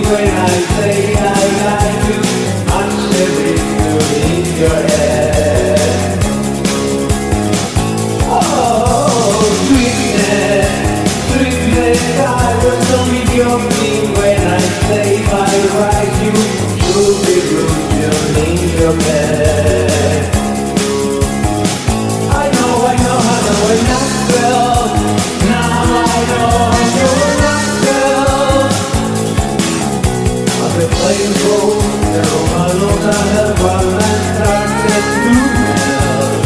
when I say I like you. I'm living in your head. Oh, sweetness, sweetness, I will only your me when I say I like you. You'll be rooted in your bed. I know, I'm not well. Now I know you're not well. I've been playing gold, and all my love I have while I started to melt.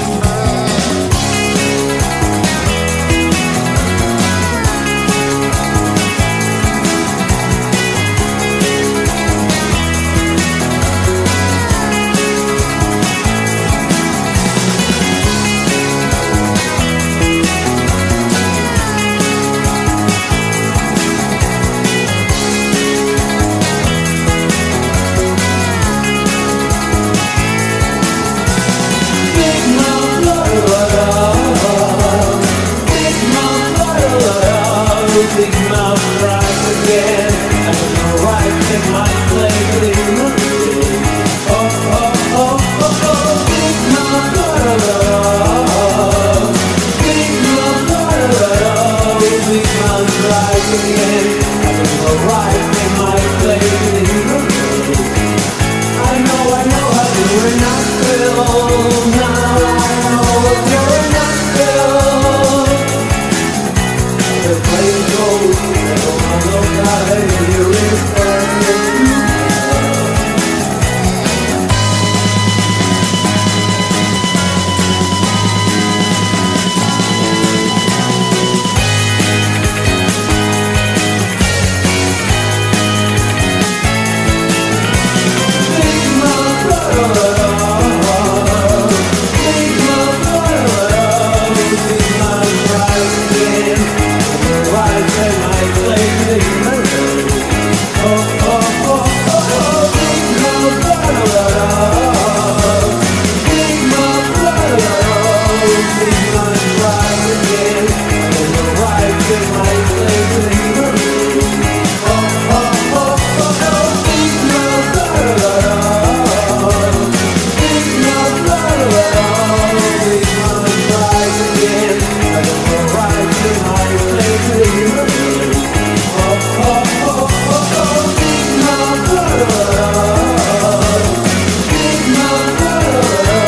Big mouth rise again. I don't know why I take my place in the room. Oh, oh, oh, oh, oh. Big mouth, big mouth, big mouth rise again. I don't know why I take my place in the room. I know how you're not real. Now I know you're not real. The flame goes, and all my love I hear is perfect to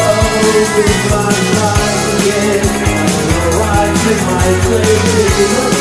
my place.